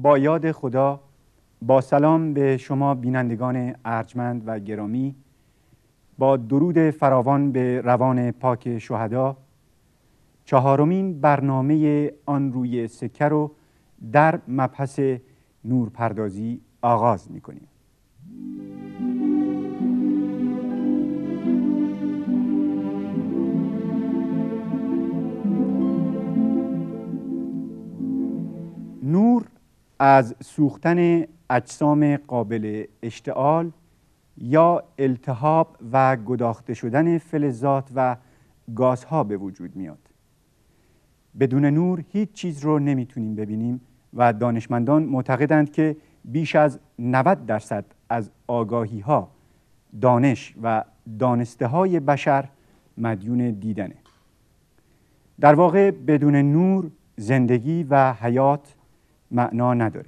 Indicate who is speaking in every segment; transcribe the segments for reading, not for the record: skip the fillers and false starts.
Speaker 1: با یاد خدا، با سلام به شما بینندگان ارجمند و گرامی، با درود فراوان به روان پاک شهدا، چهارمین برنامه آن روی سکه رو در مبحث نورپردازی آغاز می‌کنیم. نور از سوختن اجسام قابل اشتعال یا التهاب و گداخته شدن فلزات و گازها به وجود میاد. بدون نور هیچ چیز رو نمیتونیم ببینیم و دانشمندان معتقدند که بیش از 90% از آگاهی‌ها، دانش و دانسته‌های بشر مدیون دیدنه. در واقع بدون نور زندگی و حیات معنا نداره.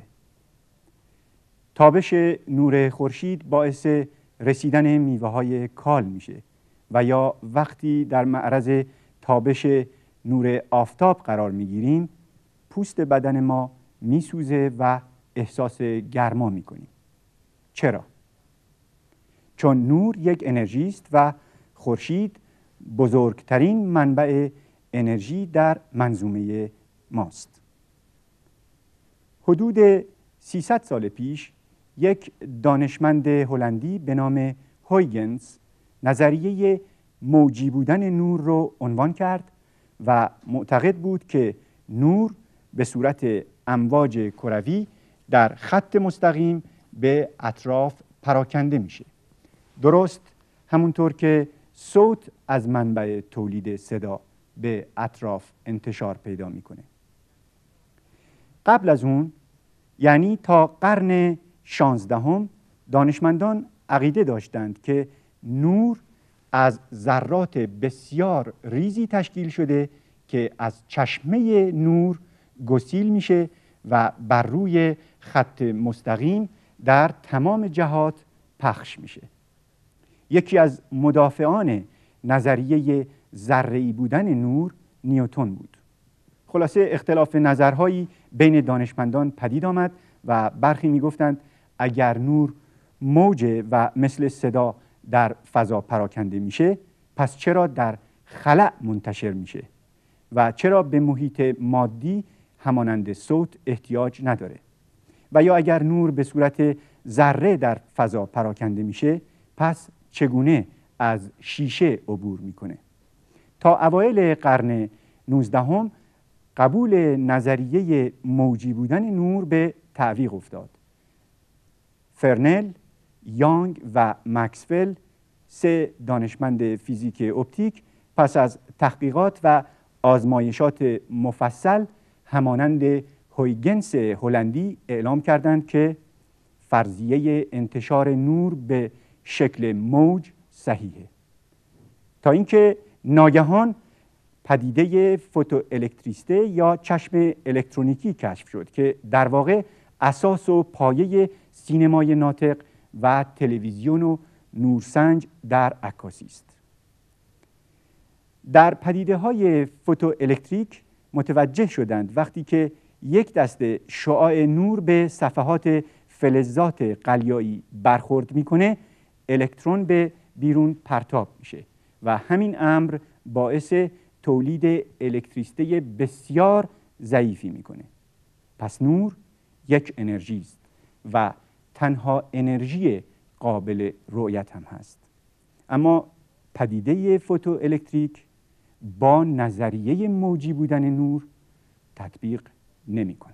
Speaker 1: تابش نور خورشید باعث رسیدن میوه‌های کال میشه و یا وقتی در معرض تابش نور آفتاب قرار میگیریم، پوست بدن ما میسوزه و احساس گرما میکنیم. چرا؟ چون نور یک انرژی است و خورشید بزرگترین منبع انرژی در منظومه ماست. حدود 300 سال پیش یک دانشمند هلندی به نام هویگنز نظریه موجی بودن نور رو عنوان کرد و معتقد بود که نور به صورت امواج کروی در خط مستقیم به اطراف پراکنده میشه. درست همونطور که صوت از منبع تولید صدا به اطراف انتشار پیدا میکنه. قبل از اون، یعنی تا قرن 16 دانشمندان عقیده داشتند که نور از ذرات بسیار ریزی تشکیل شده که از چشمه نور گسیل میشه و بر روی خط مستقیم در تمام جهات پخش میشه. یکی از مدافعان نظریه ذره‌ای بودن نور نیوتن بود. خلاصه اختلاف نظرهایی بین دانشمندان پدید آمد و برخی میگفتند اگر نور موجه و مثل صدا در فضا پراکنده میشه، پس چرا در خلأ منتشر میشه و چرا به محیط مادی همانند صوت احتیاج نداره؟ و یا اگر نور به صورت ذره در فضا پراکنده میشه، پس چگونه از شیشه عبور میکنه؟ تا اوایل قرن 19 قبول نظریه موجی بودن نور به تعویق افتاد. فرنل، یانگ و مکسول، 3 دانشمند فیزیک اپتیک، پس از تحقیقات و آزمایشات مفصل همانند هویگنز هلندی اعلام کردند که فرضیه انتشار نور به شکل موج صحیحه. تا اینکه ناگهان پدیده فوتوالکتریسته یا چشم الکترونیکی کشف شد که در واقع اساس و پایه سینمای ناطق و تلویزیون و نورسنج در عکاسی است. در پدیده‌های فوتوالکتریک متوجه شدند وقتی که یک دسته شعاع نور به صفحات فلزات قلیایی برخورد میکنه، الکترون به بیرون پرتاب میشه و همین امر باعث تولید الکتریسته بسیار ضعیفی میکنه. پس نور یک انرژی است و تنها انرژی قابل رؤیت هم هست. اما پدیده فوتوالکتریک با نظریه موجی بودن نور تطبیق نمیکنه.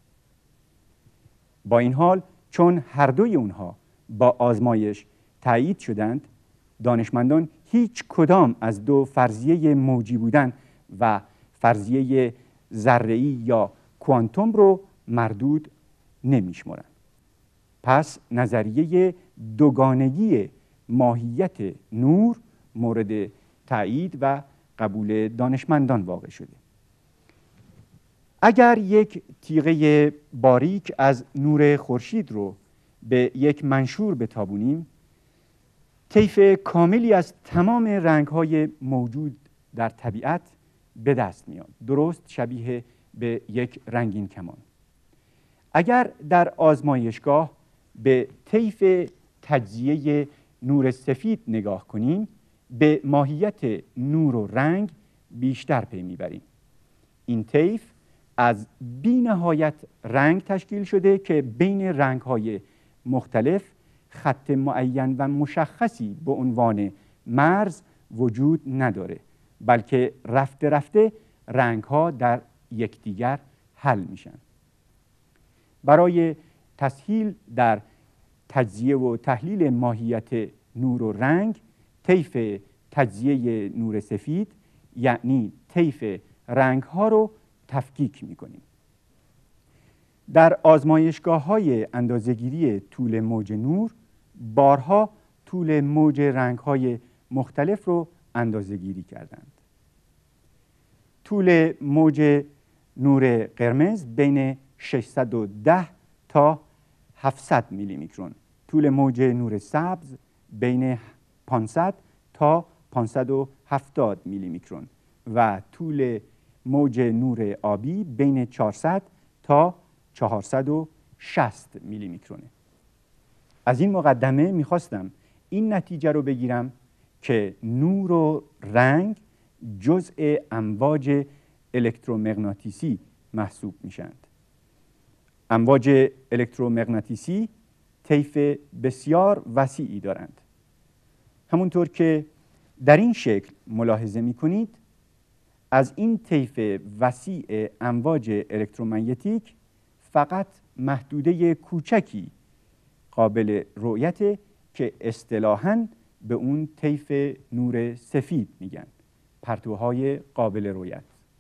Speaker 1: با این حال چون هر دوی اونها با آزمایش تایید شدند، دانشمندان هیچ کدام از دو فرضیه موجی بودن و فرضیه ذره‌ای یا کوانتوم رو مردود نمیشمرند. پس نظریه دوگانگی ماهیت نور مورد تایید و قبول دانشمندان واقع شده. اگر یک تیغه باریک از نور خورشید رو به یک منشور بتابونیم، طیف کاملی از تمام رنگ‌های موجود در طبیعت به دست میاد، درست شبیه به یک رنگین کمان. اگر در آزمایشگاه به طیف تجزیه نور سفید نگاه کنیم، به ماهیت نور و رنگ بیشتر پی میبریم. این طیف از بی‌نهایت رنگ تشکیل شده که بین رنگ‌های مختلف خط معین و مشخصی به عنوان مرز وجود نداره، بلکه رفته رفته رنگ‌ها در یکدیگر حل میشن. برای تسهیل در تجزیه و تحلیل ماهیت نور و رنگ، طیف تجزیه نور سفید یعنی طیف رنگ‌ها رو تفکیک می‌کنیم. در آزمایشگاه‌های اندازه‌گیری طول موج نور بارها طول موج رنگ‌های مختلف رو اندازه‌گیری کردند. طول موج نور قرمز بین 610 تا 700 میلی میکرون، طول موج نور سبز بین 500 تا 570 میلی میکرون و طول موج نور آبی بین 400 تا 460 میلی میکرونه. از این مقدمه میخواستم این نتیجه رو بگیرم که نور و رنگ جزء امواج الکترومغناطیسی محسوب میشند. امواج الکترومغناطیسی طیف بسیار وسیعی دارند. همونطور که در این شکل ملاحظه میکنید، از این طیف وسیع امواج الکترومغناطیک فقط محدوده کوچکی قابل رؤیت که اصطلاحاً به اون طیف نور سفید میگن، پرتوهای قابل رؤیت.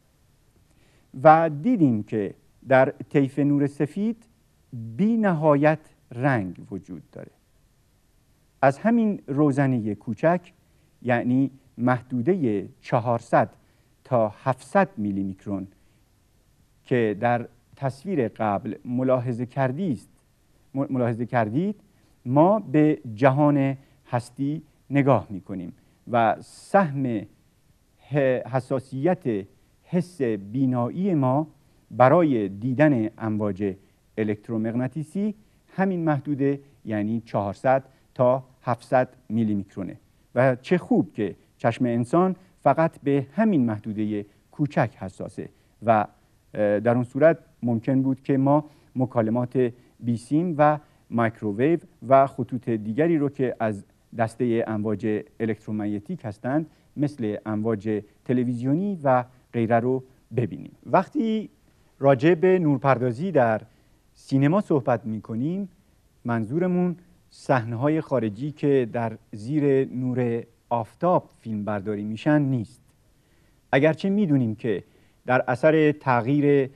Speaker 1: و دیدیم که در طیف نور سفید بی نهایت رنگ وجود داره. از همین روزنه کوچک، یعنی محدوده 400 تا 700 میلی میکرون که در تصویر قبل ملاحظه کردید، ما به جهان هستی نگاه میکنیم و سهم حساسیت حس بینایی ما برای دیدن امواج الکترومغناطیسی همین محدوده، یعنی 400 تا 700 میلی میکرونه. و چه خوب که چشم انسان فقط به همین محدوده کوچک حساسه و در اون صورت ممکن بود که ما مکالمات بیسیم و مایکروویو و خطوط دیگری رو که از دسته امواج الکترومغناطیک هستند، مثل امواج تلویزیونی و غیره رو ببینیم. وقتی راجع به نورپردازی در سینما صحبت می‌کنیم، منظورمون صحنه‌های خارجی که در زیر نور آفتاب فیلم برداری میشن نیست. اگرچه میدونیم که در اثر تغییر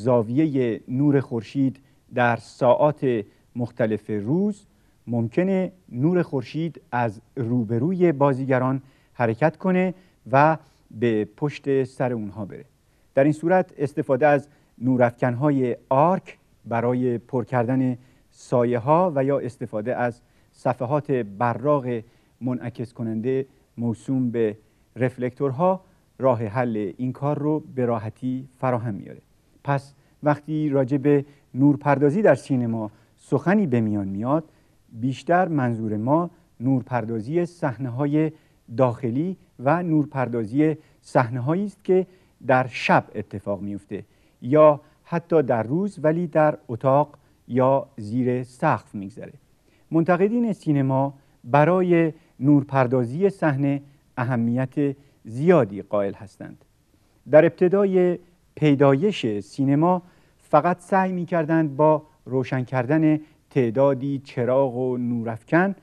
Speaker 1: زاویه نور خورشید در ساعات مختلف روز، ممکنه نور خورشید از روبروی بازیگران حرکت کنه و به پشت سر اونها بره. در این صورت استفاده از نورافکن‌های آرک برای پر کردن سایه ها و یا استفاده از صفحات براق منعکس کننده موسوم به رفلکتورها راه حل این کار رو به راحتی فراهم میاره. پس وقتی راجع به نورپردازی در سینما سخنی به میان میاد، بیشتر منظور ما نورپردازی صحنه‌های داخلی و نورپردازی صحنه‌هایی است که در شب اتفاق میفته یا حتی در روز ولی در اتاق یا زیر سقف میگذره. منتقدین سینما برای نورپردازی صحنه اهمیت زیادی قائل هستند. در ابتدای پیدایش سینما فقط سعی می‌کردند با روشن کردن تعدادی چراغ و نورافکن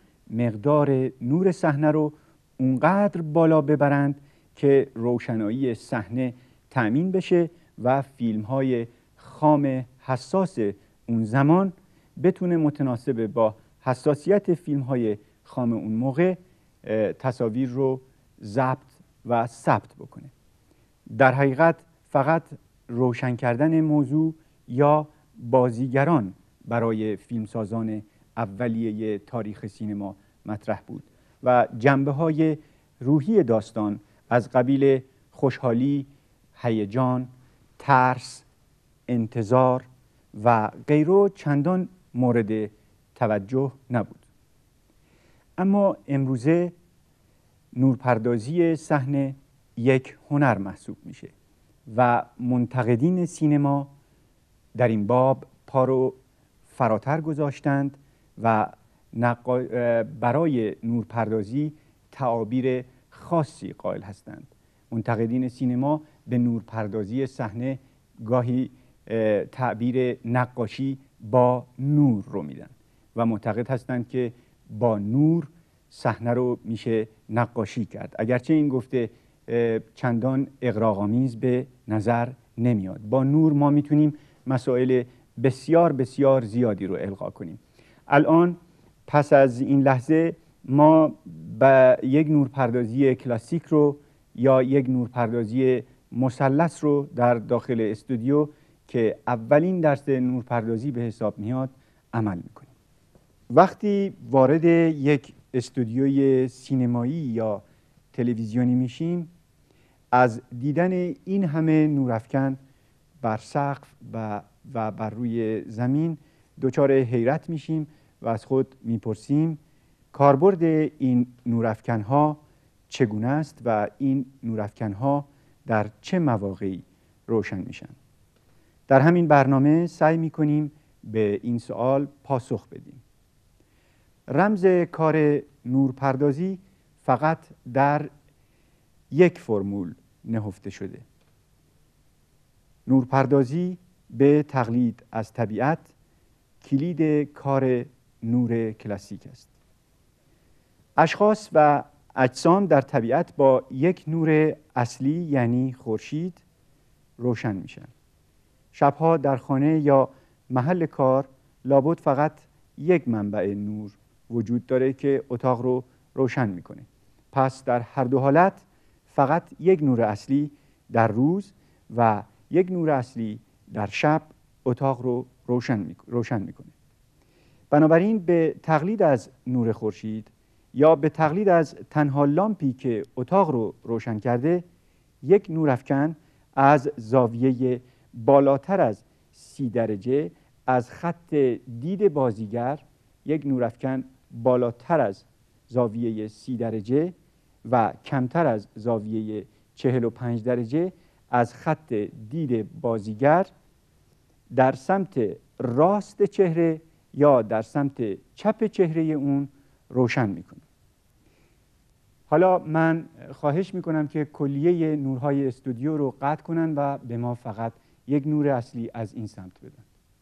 Speaker 1: مقدار نور صحنه رو اونقدر بالا ببرند که روشنایی صحنه تأمین بشه و فیلم‌های خام حساس اون زمان بتونه متناسب با حساسیت فیلم‌های خام اون موقع تصاویر رو ضبط و ثبت بکنه. در حقیقت فقط روشن کردن موضوع یا بازیگران برای فیلمسازان اولیه تاریخ سینما مطرح بود و جنبه‌های روحی داستان از قبیل خوشحالی، هیجان، ترس، انتظار و غیره چندان مورد توجه نبود. اما امروزه نورپردازی صحنه یک هنر محسوب میشه و منتقدین سینما در این باب پا رو فراتر گذاشتند و برای نورپردازی تعابیر خاصی قائل هستند. منتقدین سینما به نورپردازی صحنه گاهی تعبیر نقاشی با نور رو میدن و معتقد هستند که با نور صحنه رو میشه نقاشی کرد، اگرچه این گفته چندان اغراق‌آمیز به نظر نمیاد. با نور ما میتونیم مسائل بسیار بسیار زیادی رو القا کنیم. الان پس از این لحظه ما به یک نورپردازی کلاسیک رو یا یک نورپردازی مثلث رو در داخل استودیو که اولین درس نورپردازی به حساب میاد عمل میکنیم. وقتی وارد یک استودیوی سینمایی یا تلویزیونی میشیم، از دیدن این همه نورافکن بر سقف و بر روی زمین دچار حیرت میشیم و از خود میپرسیم کاربرد این نورافکن‌ها چگونه است و این نورافکن‌ها در چه مواقعی روشن میشن. در همین برنامه سعی میکنیم به این سوال پاسخ بدیم. رمز کار نورپردازی فقط در یک فرمول نهفته شده. نورپردازی به تقلید از طبیعت کلید کار نور کلاسیک است. اشخاص و اجسام در طبیعت با یک نور اصلی یعنی خورشید روشن میشن. شبها در خانه یا محل کار لابد فقط یک منبع نور وجود داره که اتاق رو روشن میکنه. پس در هر دو حالت فقط یک نور اصلی در روز و یک نور اصلی در شب اتاق رو روشن میکنه. بنابراین به تقلید از نور خورشید یا به تقلید از تنها لامپی که اتاق رو روشن کرده، یک نورافکن از زاویه بالاتر از 30 درجه از خط دید بازیگر، یک نورافکن بالاتر از زاویه 30 درجه و کمتر از زاویه 45 درجه از خط دید بازیگر در سمت راست چهره یا در سمت چپ چهره اون روشن میکنه. حالا من خواهش میکنم که کلیه نورهای استودیو رو قطع کنن و به ما فقط یک نور اصلی از این سمت بدن.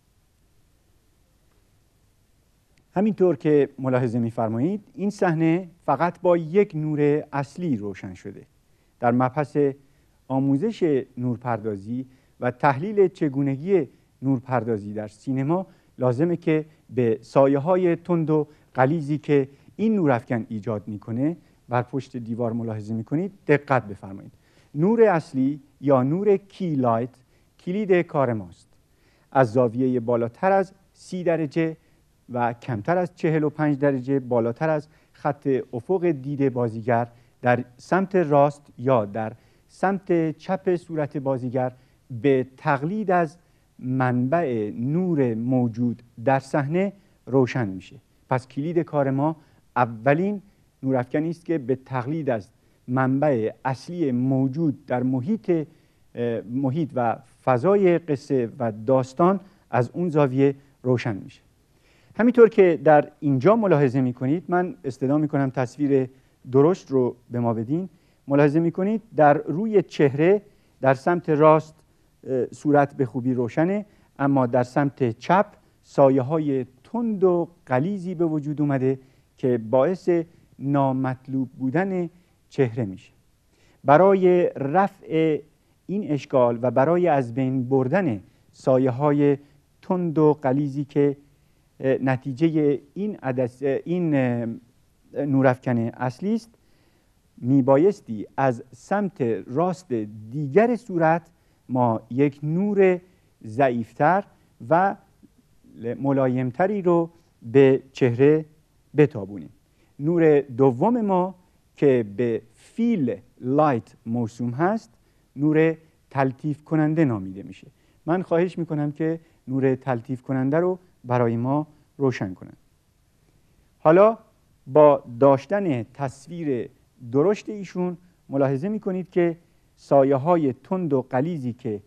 Speaker 1: همینطور که ملاحظه میفرمایید این صحنه فقط با یک نور اصلی روشن شده. در مبحث آموزش نورپردازی و تحلیل چگونگی نورپردازی در سینما لازمه که به سایه‌های تند و غلیظی که این نورافکن ایجاد میکنه بر پشت دیوار ملاحظه میکنید دقت بفرمایید. نور اصلی یا نور کی لایت کلید کار ماست. از زاویه بالاتر از 30 درجه و کمتر از 45 درجه بالاتر از خط افق دید بازیگر در سمت راست یا در سمت چپ صورت بازیگر به تقلید از منبع نور موجود در صحنه روشن میشه. پس کلید کار ما اولین نورافکنی است که به تقلید از منبع اصلی موجود در محیط و فضای قصه و داستان از اون زاویه روشن میشه. همینطور که در اینجا ملاحظه میکنید، من استدعا میکنم تصویر درشت رو به ما بدین. ملاحظه میکنید در روی چهره در سمت راست صورت به خوبی روشنه، اما در سمت چپ سایه های تند و غلیظی به وجود اومده که باعث نامطلوب بودن چهره میشه. برای رفع این اشکال و برای از بین بردن سایه های تند و غلیظی که نتیجه این نورافکن اصلی است، میبایستی از سمت راست دیگر صورت ما یک نور ضعیفتر و ملایمتری رو به چهره بتابونیم. نور دوم ما که به فیل لایت موسوم هست، نور تلطیف کننده نامیده میشه. من خواهش میکنم که نور تلطیف کننده رو برای ما روشن کنند. حالا با داشتن تصویر درشت ایشون ملاحظه میکنید که سایه های تند و غلیظی که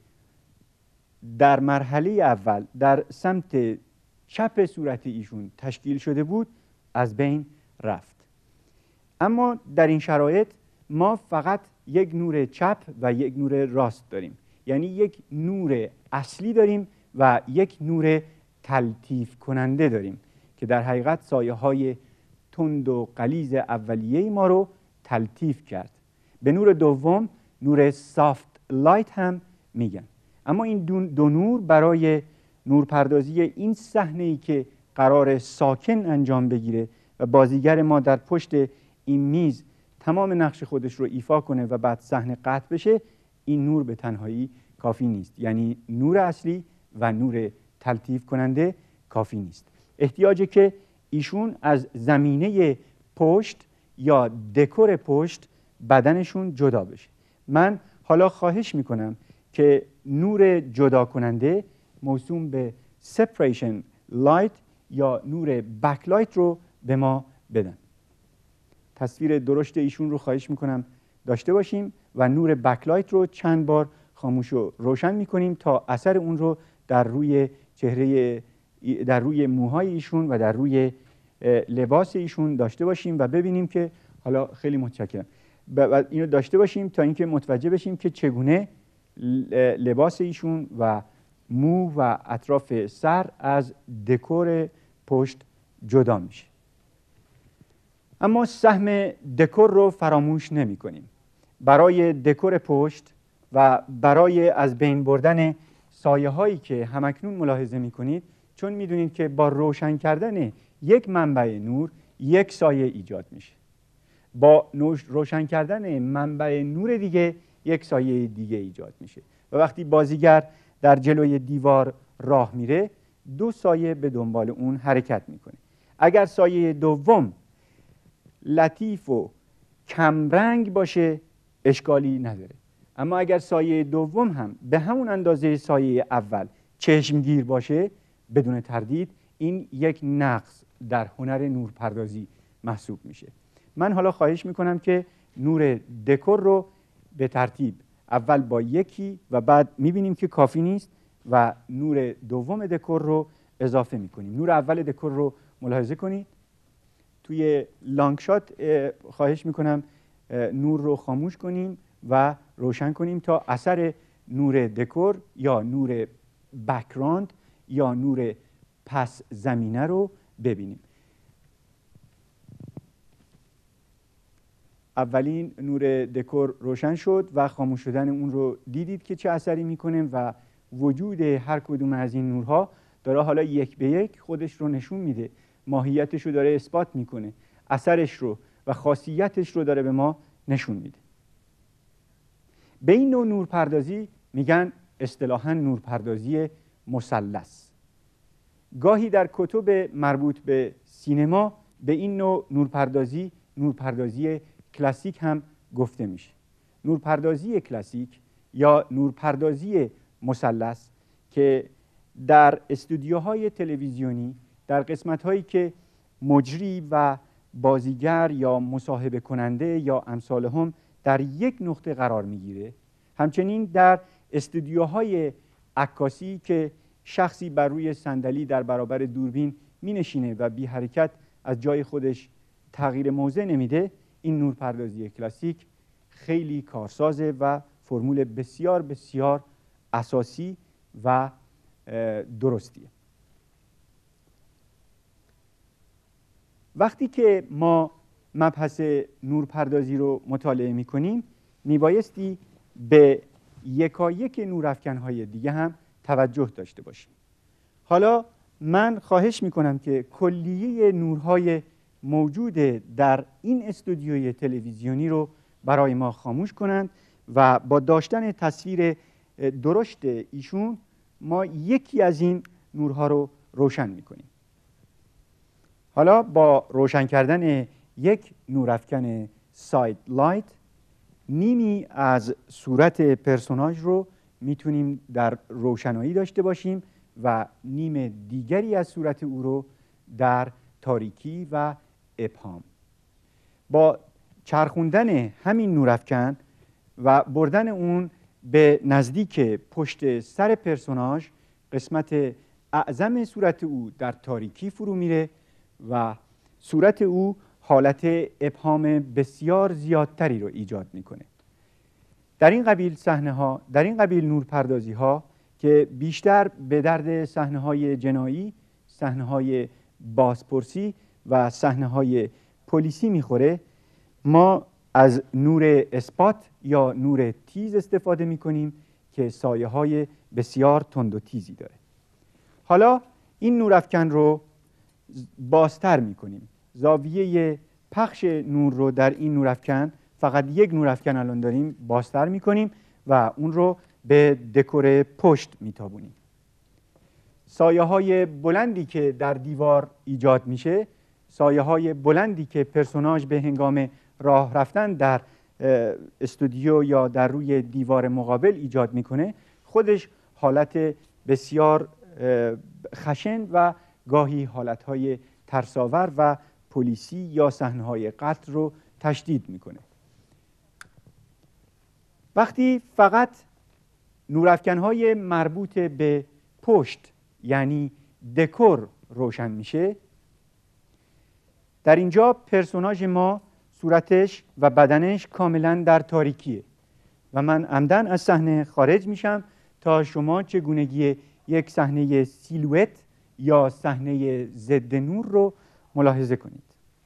Speaker 1: در مرحله اول در سمت چپ صورت ایشون تشکیل شده بود از بین رفت. اما در این شرایط ما فقط یک نور چپ و یک نور راست داریم، یعنی یک نور اصلی داریم و یک نور تلطیف کننده داریم که در حقیقت سایه های تند و غلیظ اولیه ما رو تلطیف کرد. به نور دوم نور سافت لایت هم میگن. اما این دو نور برای نورپردازی این صحنه‌ای که قرار ساکن انجام بگیره و بازیگر ما در پشت این میز تمام نقش خودش رو ایفا کنه و بعد صحنه قطع بشه، این نور به تنهایی کافی نیست. یعنی نور اصلی و نور تلطیف کننده کافی نیست. احتیاجه که ایشون از زمینه پشت یا دکور پشت بدنشون جدا بشه. من حالا خواهش میکنم که نور جدا کننده موسوم به separation light یا نور backlight رو به ما بدن. تصویر درشت ایشون رو خواهش میکنم داشته باشیم و نور بکلایت رو چند بار خاموش و روشن میکنیم تا اثر اون رو در روی چهره، در روی موهای ایشون و در روی لباس ایشون داشته باشیم و ببینیم که حالا خیلی متشکرم اینو داشته باشیم تا اینکه متوجه بشیم که چگونه لباس ایشون و مو و اطراف سر از دکور پشت جدا میشه. اما سهم دکور رو فراموش نمی کنیم. برای دکور پشت و برای از بین بردن سایه هایی که همکنون ملاحظه می کنید، چون می دونید که با روشن کردن یک منبع نور یک سایه ایجاد میشه، با روشن کردن منبع نور دیگه یک سایه دیگه ایجاد میشه و وقتی بازیگر در جلوی دیوار راه میره دو سایه به دنبال اون حرکت میکنه. اگر سایه دوم لطیف و کمرنگ باشه اشکالی نداره، اما اگر سایه دوم هم به همون اندازه سایه اول چشمگیر باشه بدون تردید این یک نقص در هنر نورپردازی محسوب میشه. من حالا خواهش میکنم که نور دکور رو به ترتیب اول با یکی و بعد میبینیم که کافی نیست و نور دوم دکور رو اضافه میکنیم. نور اول دکور رو ملاحظه کنید. توی لانگ شات خواهش میکنم نور رو خاموش کنیم و روشن کنیم تا اثر نور دکور یا نور بک‌گراند یا نور پس زمینه رو ببینیم. اولین نور دکور روشن شد و خاموش شدن اون رو دیدید که چه اثری میکنه و وجود هر کدوم از این نورها داره حالا یک به یک خودش رو نشون میده، ماهیتش رو داره اثبات میکنه، اثرش رو و خاصیتش رو داره به ما نشون میده. به این نوع نورپردازی میگن اصطلاحاً نورپردازی مثلث. گاهی در کتب مربوط به سینما به این نوع نورپردازی کلاسیک هم گفته میشه. نورپردازی کلاسیک یا نورپردازی مثلث که در استودیوهای تلویزیونی در قسمت‌هایی که مجری و بازیگر یا مصاحبه کننده یا امثال هم در یک نقطه قرار میگیره، همچنین در استودیوهای عکاسی که شخصی بر روی صندلی در برابر دوربین می نشینه و بی حرکت از جای خودش تغییر موضع نمیده، این نورپردازی کلاسیک خیلی کارسازه و فرمول بسیار بسیار اساسی و درستیه. وقتی که ما مبحث نورپردازی رو مطالعه می‌کنیم میبایستی به یکایک نورافکن‌های دیگه هم توجه داشته باشیم. حالا من خواهش می‌کنم که کلیه نورهای موجود در این استودیوی تلویزیونی رو برای ما خاموش کنند و با داشتن تصویر درشت ایشون ما یکی از این نورها رو روشن می‌کنیم. حالا با روشن کردن یک نورافکن ساید لایت نیمی از صورت پرسوناژ رو میتونیم در روشنایی داشته باشیم و نیم دیگری از صورت او رو در تاریکی و ابهام. با چرخوندن همین نورافکن و بردن اون به نزدیک پشت سر پرسوناژ، قسمت اعظم صورت او در تاریکی فرو میره و صورت او حالت ابهام بسیار زیادتری رو ایجاد میکنه. در این قبیل صحنه ها، در این قبیل نورپردازی ها که بیشتر به درد صحنه های جنایی، صحنه های بازپرسی و صحنه های پلیسی میخوره، ما از نور اسپات یا نور تیز استفاده میکنیم که سایه های بسیار تند و تیزی داره. حالا این نورافکن رو بازتر میکنیم. زاویه پخش نور رو در این نورافکن، فقط یک نورافکن الان داریم، بازتر میکنیم و اون رو به دکور پشت میتابونیم. سایه های بلندی که در دیوار ایجاد میشه، سایه های بلندی که پرسوناژ به هنگام راه رفتن در استودیو یا در روی دیوار مقابل ایجاد میکنه، خودش حالت بسیار خشن و گاهی حالتهای ترساور و پلیسی یا صحنه‌های قتل رو تشدید میکنه. وقتی فقط نورافکن‌های مربوط به پشت یعنی دکور روشن میشه، در اینجا پرسوناژ ما صورتش و بدنش کاملا در تاریکیه و من عمدن از صحنه خارج میشم تا شما چگونگی یک صحنه سیلوئت یا صحنه ضد نور رو ملاحظه کنید.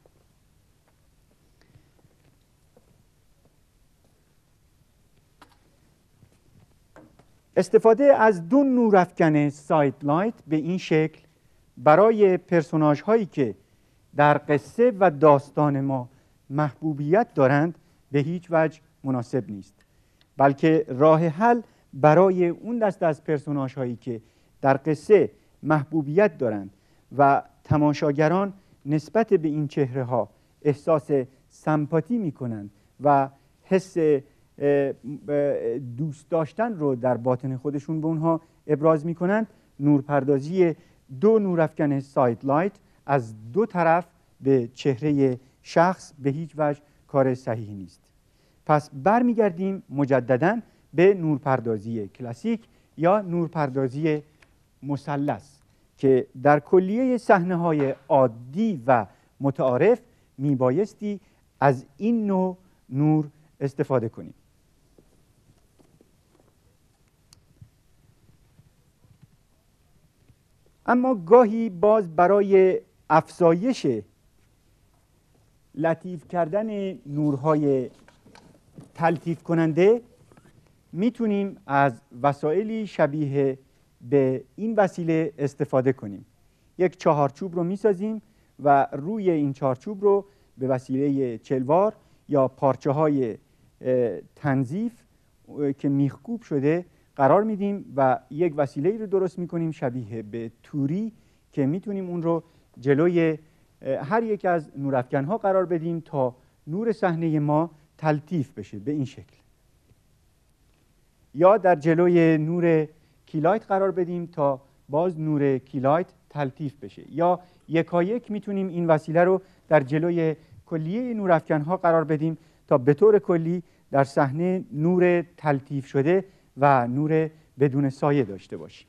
Speaker 1: استفاده از دو نورافکن ساید لایت به این شکل برای پرسوناژ هایی که در قصه و داستان ما محبوبیت دارند به هیچ وجه مناسب نیست، بلکه راه حل برای اون دسته از پرسوناژ هایی که در قصه محبوبیت دارند و تماشاگران نسبت به این چهره ها احساس سمپاتی می کنند و حس دوست داشتن رو در باطن خودشون به اونها ابراز می کنند، نورپردازی دو نورافکن ساید لایت از دو طرف به چهره شخص به هیچ وجه کار صحیحی نیست. پس برمیگردیم مجدداً به نورپردازی کلاسیک یا نورپردازی مثلث که در کلیه صحنه‌های عادی و متعارف میبایستی از این نوع نور استفاده کنیم. اما گاهی باز برای افزایش لطیف کردن نورهای تلطیف کننده میتونیم از وسایلی شبیه به این وسیله استفاده کنیم. یک چهارچوب رو میسازیم و روی این چهارچوب رو به وسیله چلوار یا پارچه های تنظیف که میخکوب شده قرار میدیم و یک وسیله رو درست میکنیم شبیه به توری که میتونیم اون رو جلوی هر یک از نورافکن ها قرار بدیم تا نور صحنه ما تلطیف بشه به این شکل، یا در جلوی نور کیلایت قرار بدیم تا باز نور کیلایت تلطیف بشه، یا یکایک میتونیم این وسیله رو در جلوی کلیه نورافکن ها قرار بدیم تا به طور کلی در صحنه نور تلطیف شده و نور بدون سایه داشته باشیم.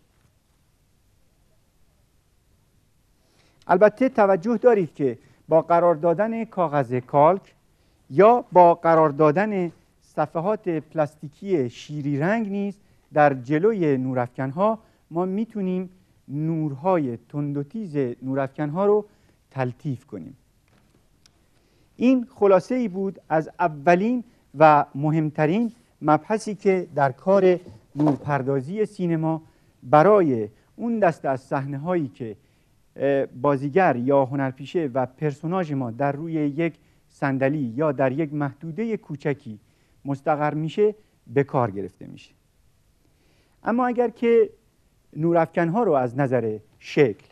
Speaker 1: البته توجه دارید که با قرار دادن کاغذ کالک یا با قرار دادن صفحات پلاستیکی شیری رنگ نیز در جلوی نورافکن‌ها ما میتونیم نورهای تند و تیز نورافکن‌ها رو تلطیف کنیم. این خلاصه ای بود از اولین و مهمترین مبحثی که در کار نورپردازی سینما برای اون دسته از صحنه‌هایی که بازیگر یا هنرپیشه و پرسوناژ ما در روی یک صندلی یا در یک محدوده کوچکی مستقر میشه به کار گرفته میشه. اما اگر که نورافکن‌ها رو از نظر شکل،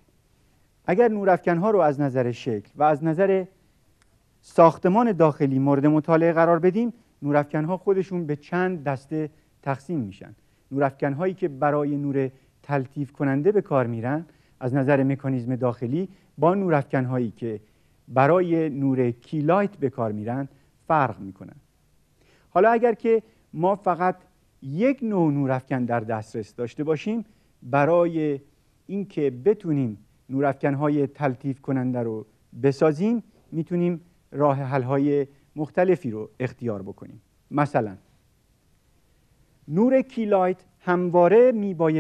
Speaker 1: و از نظر ساختمان داخلی مورد مطالعه قرار بدیم، نورافکن‌ها خودشون به چند دسته تقسیم میشن. نورافکن هایی که برای نور تلطیف کننده به کار میرن از نظر مکانیزم داخلی با نورافکن هایی که برای نور کیلایت به کار میرن فرق میکنن. حالا اگر که ما فقط یک نوع نورافکن در دسترس داشته باشیم، برای اینکه بتونیم نورافکن های تلطیف کننده رو بسازیم میتونیم راه حل های مختلفی رو اختیار بکنیم. مثلا نور کیلایت همواره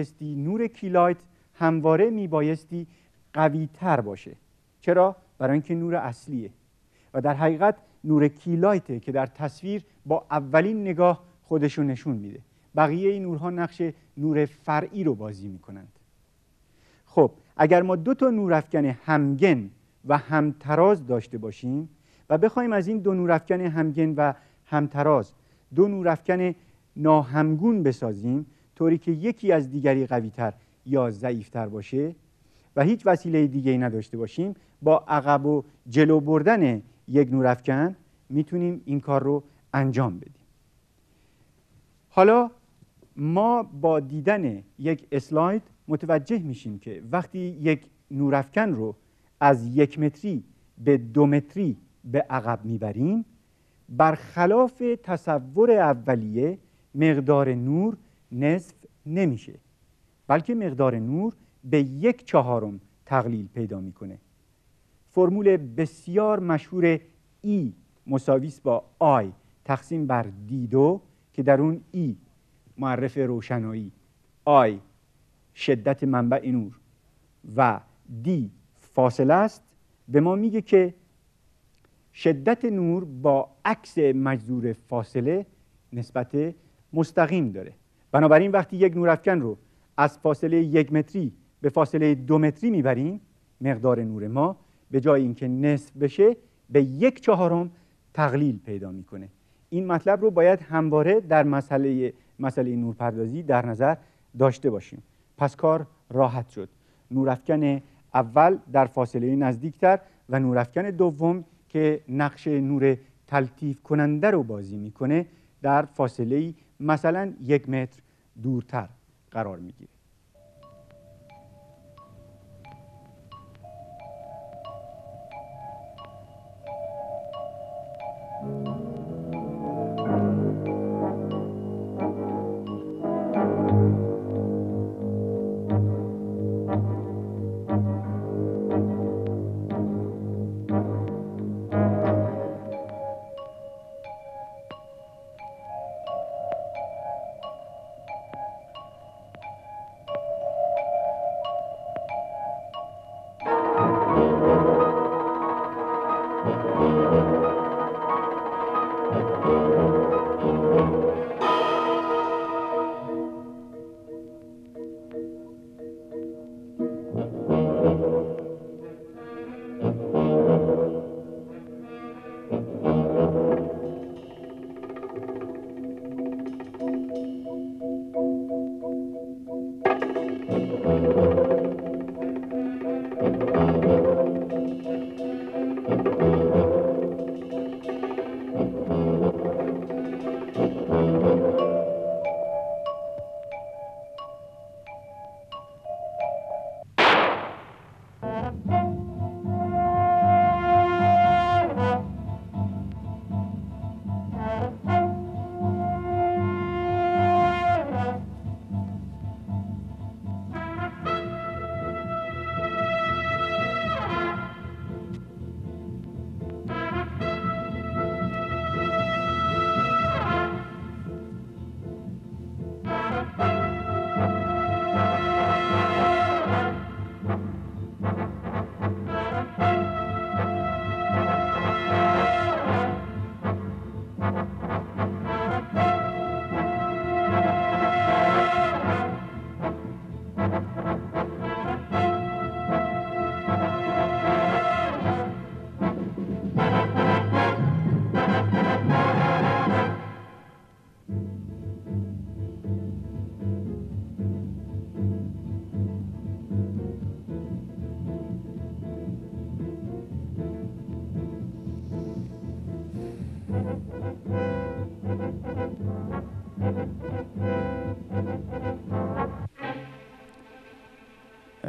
Speaker 1: میبایستی قوی تر باشه. چرا؟ برای اینکه نور اصلیه و در حقیقت نور کیلایته که در تصویر با اولین نگاه خودشو نشون میده. بقیه این نورها نقش نور فرعی رو بازی میکنند. خب اگر ما دو تا نورافکن همگن و همتراز داشته باشیم و بخوایم از این دو نورافکن همگن و همتراز دو نورافکن ناهمگون بسازیم، طوری که یکی از دیگری قوی‌تر یا ضعیف‌تر باشه و هیچ وسیله دیگه‌ای نداشته باشیم، با عقب و جلو بردن یک نورافکن میتونیم این کار رو انجام بدیم. حالا ما با دیدن یک اسلاید متوجه میشیم که وقتی یک نورافکن رو از 1 متری به 2 متری به عقب میبریم، برخلاف تصور اولیه مقدار نور نصف نمیشه، بلکه مقدار نور به 1/4 تقلیل پیدا میکنه. فرمول بسیار مشهور E مساوی با I تقسیم بر D2 که در اون E معرف روشنایی، I شدت منبع نور و D فاصله است، به ما میگه که شدت نور با عکس مجذور فاصله نسبت مستقیم داره. بنابراین وقتی یک نورافکن رو از فاصله 1 متری به فاصله 2 متری میبریم، مقدار نور ما به جای اینکه نصف بشه به 1/4 تقلیل پیدا میکنه. این مطلب رو باید همواره در مسئله نورپردازی در نظر داشته باشیم. پس کار راحت شد. نورافکن اول در فاصله نزدیکتر و نورافکن دوم که نقش نور تلطیف کننده رو بازی میکنه در فاصله مثلا 1 متر دورتر قرار میگیره.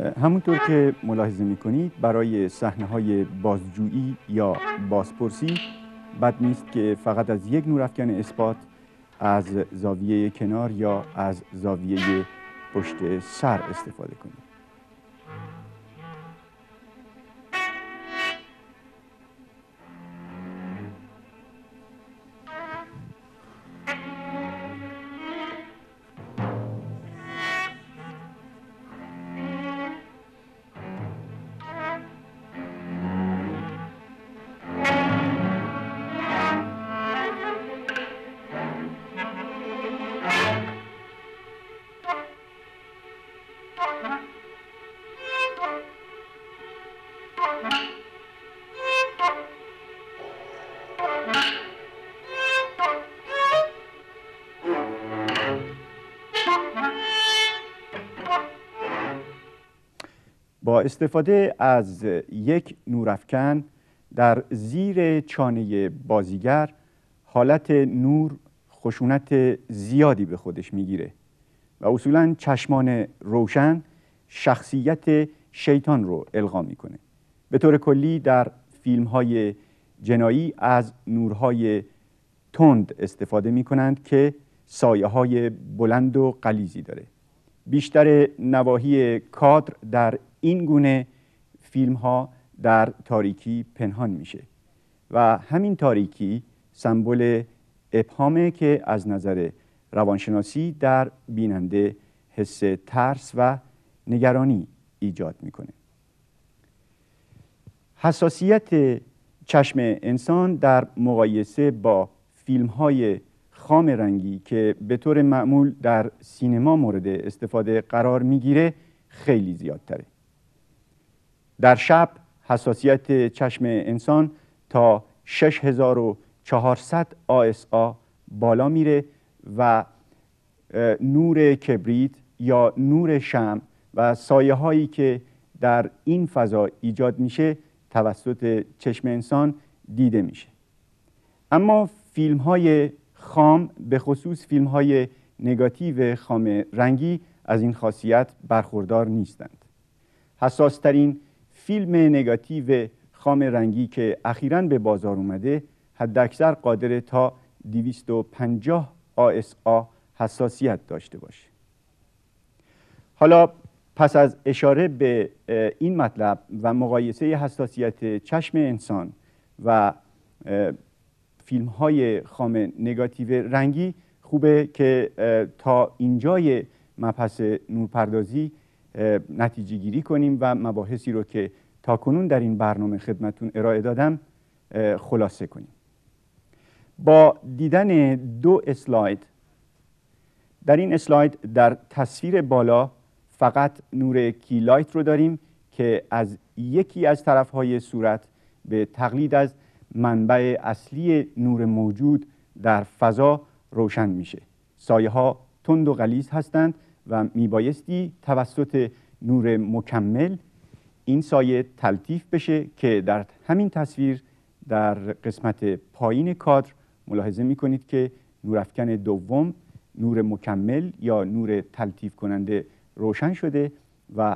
Speaker 1: همونطور که ملاحظه می‌کنید برای صحنه‌های بازجویی یا بازپرسی بد نیست که فقط از یک نورافکن اثبات از زاویه کنار یا از زاویه پشت سر استفاده کنید. با استفاده از یک نورافکن در زیر چانه بازیگر حالت نور خشونت زیادی به خودش میگیره و اصولاً چشمان روشن شخصیت شیطان رو القا میکنه. به طور کلی در فیلم‌های جنایی از نورهای تند استفاده میکنند که سایه‌های بلند و غلیظی داره. بیشتر نواحی کادر در این گونه فیلم ها در تاریکی پنهان میشه و همین تاریکی سمبل ابهامه که از نظر روانشناسی در بیننده حس ترس و نگرانی ایجاد میکنه. حساسیت چشم انسان در مقایسه با فیلم های خام رنگی که به طور معمول در سینما مورد استفاده قرار میگیره خیلی زیادتره. در شب حساسیت چشم انسان تا 6400 ASA بالا میره و نور کبریت یا نور شمع و سایه هایی که در این فضا ایجاد میشه توسط چشم انسان دیده میشه. اما فیلم های خام به خصوص فیلم های نگاتیو خام رنگی از این خاصیت برخوردار نیستند. حساسترین فیلم نگاتیو خام رنگی که اخیراً به بازار اومده حداکثر قادر تا 250 ASA حساسیت داشته باشه. حالا پس از اشاره به این مطلب و مقایسه حساسیت چشم انسان و فیلم های خام نگاتیو رنگی خوبه که تا اینجای مبحث نورپردازی نتیجه گیری کنیم و مباحثی رو که تاکنون در این برنامه خدمتون ارائه دادم خلاصه کنیم. با دیدن دو اسلاید، در این اسلاید در تصویر بالا فقط نور کیلایت رو داریم که از یکی از طرفهای صورت به تقلید از منبع اصلی نور موجود در فضا روشن میشه. سایه ها تند و غلیظ هستند و میبایستی توسط نور مکمل این سایه تلطیف بشه که در همین تصویر در قسمت پایین کادر ملاحظه میکنید که نورافکن دوم نور مکمل یا نور تلطیف کننده روشن شده و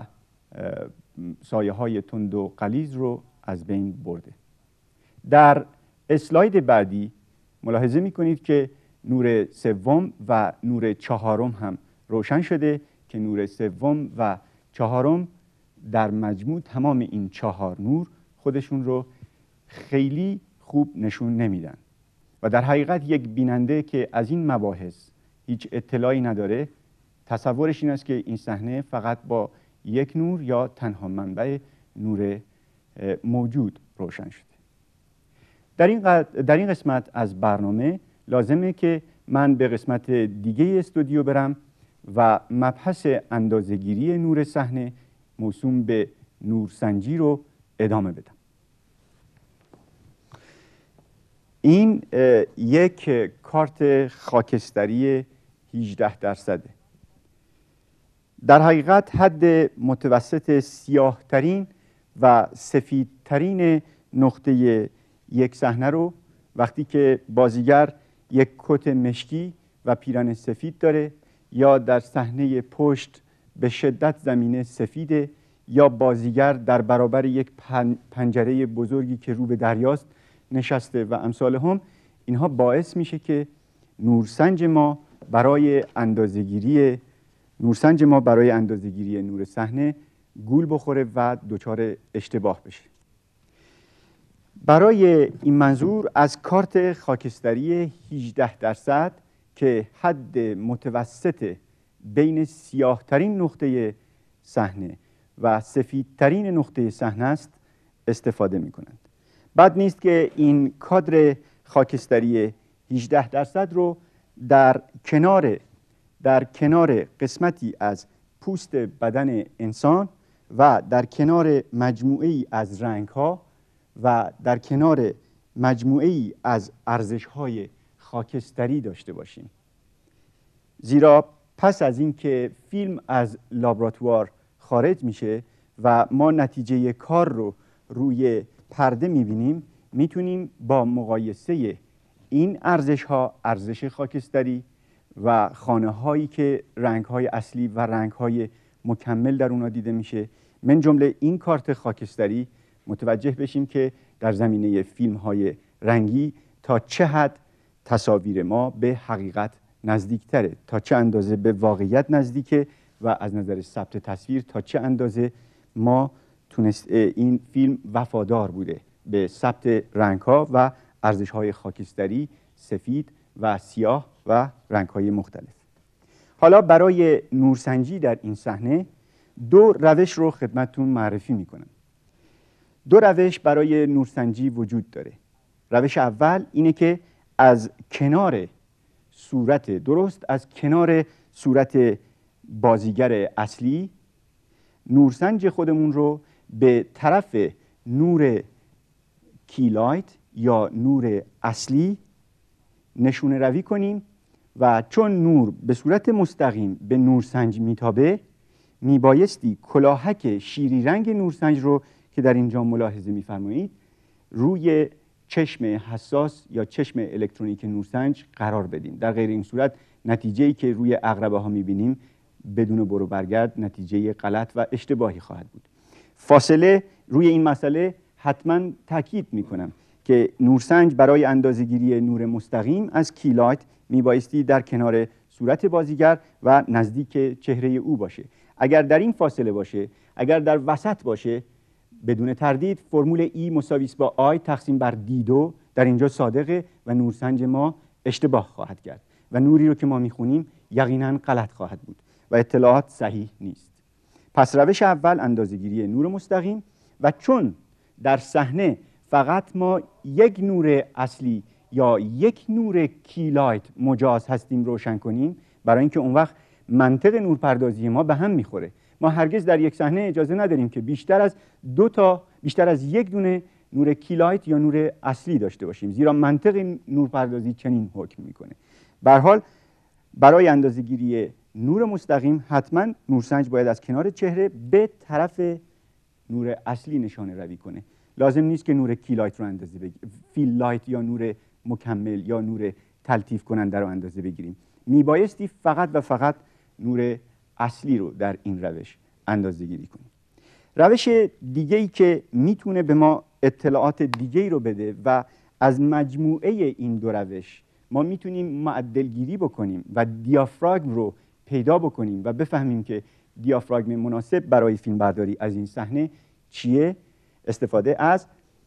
Speaker 1: سایه های تند و غلیظ رو از بین برده. در اسلاید بعدی ملاحظه میکنید که نور سوم و نور چهارم هم روشن شده که نور سوم و چهارم در مجموع تمام این چهار نور خودشون رو خیلی خوب نشون نمیدن و در حقیقت یک بیننده که از این مباحث هیچ اطلاعی نداره تصورش این است که این صحنه فقط با یک نور یا تنها منبع نور موجود روشن شده. در این قسمت از برنامه لازمه که من به قسمت دیگه استودیو برم و مبحث اندازه‌گیری نور صحنه موسوم به نورسنجی رو ادامه بدم. این یک کارت خاکستری 18%. در حقیقت حد متوسط سیاه‌ترین و سفیدترین نقطه یک صحنه رو وقتی که بازیگر یک کت مشکی و پیراهن سفید داره یا در صحنه پشت به شدت زمینه سفیده یا بازیگر در برابر یک پنجره بزرگی که رو به دریاست نشسته و امثال هم، اینها باعث میشه که نورسنج ما برای اندازه‌گیری نور صحنه گول بخوره و دچار اشتباه بشه. برای این منظور از کارت خاکستری 18% که حد متوسط بین سیاه‌ترین نقطه صحنه و سفیدترین نقطه صحنه است استفاده می‌کنند. بد نیست که این کادر خاکستری 18% رو در کنار قسمتی از پوست بدن انسان و در کنار مجموعه‌ای از رنگ‌ها و در کنار مجموعه‌ای از ارزش‌های خاکستری داشته باشیم. زیرا پس از اینکه فیلم از لابراتوار خارج میشه و ما نتیجه کار رو روی پرده میبینیم، میتونیم با مقایسه این ارزش‌ها، ارزش خاکستری و خانه‌هایی که رنگ‌های اصلی و رنگ‌های مکمل در اونا دیده میشه، من جمله این کارت خاکستری، متوجه بشیم که در زمینه فیلم‌های رنگی تا چه حد تصاویر ما به حقیقت نزدیکتره، تا چه اندازه به واقعیت نزدیکه و از نظر ثبت تصویر تا چه اندازه ما تونست این فیلم وفادار بوده به ثبت رنگ‌ها و ارزش‌های خاکستری، سفید و سیاه و رنگ‌های مختلف. حالا برای نورسنجی در این صحنه 2 روش رو خدمتتون معرفی می‌کنم. 2 روش برای نورسنجی وجود داره. روش اول اینه که از کنار صورت بازیگر اصلی نورسنج خودمون رو به طرف نور کیلایت یا نور اصلی نشونه روی کنیم و چون نور به صورت مستقیم به نورسنج میتابه، میبایستی کلاهک شیری رنگ نورسنج رو که در اینجا ملاحظه میفرمایید روی چشم حساس یا چشم الکترونیک نورسنج قرار بدیم. در غیر این صورت نتیجه‌ای که روی عقربه ها میبینیم بدون برو برگرد نتیجه غلط و اشتباهی خواهد بود. فاصله روی این مسئله حتما تاکید میکنم که نورسنج برای اندازه‌گیری نور مستقیم از کیلایت میبایستی در کنار صورت بازیگر و نزدیک چهره او باشه. اگر در این فاصله باشه، اگر در وسط باشه، بدون تردید فرمول E مساوی با I تقسیم بر D2 در اینجا صادقه و نورسنج ما اشتباه خواهد کرد و نوری رو که ما میخونیم یقینا غلط خواهد بود و اطلاعات صحیح نیست. پس روش اول اندازه‌گیری نور مستقیم و چون در صحنه فقط ما یک نور اصلی یا یک نور کیلایت مجاز هستیم روشن کنیم، برای اینکه اون وقت منطق نورپردازی ما به هم میخوره. ما هرگز در یک صحنه اجازه نداریم که بیشتر از یک دونه نور کیلایت یا نور اصلی داشته باشیم، زیرا منطق نورپردازی چنین حکم میکنه. به هر حال برای اندازه‌گیری نور مستقیم حتما نورسنج باید از کنار چهره به طرف نور اصلی نشانه روی کنه. لازم نیست که نور کیلایت رو اندازه بگیریم، فیل لایت یا نور مکمل یا نور تلطیف کننده رو اندازه بگیریم. میبایستی فقط و فقط نور اصلی رو در این روش اندازه گیری کنیم. روش دیگه‌ای که میتونه به ما اطلاعات دیگه‌ای رو بده و از مجموعه این 2 روش ما میتونیم معدلگیری بکنیم و دیافراگم رو پیدا بکنیم و بفهمیم که دیافراگم مناسب برای فیلمبرداری از این صحنه چیه، استفاده از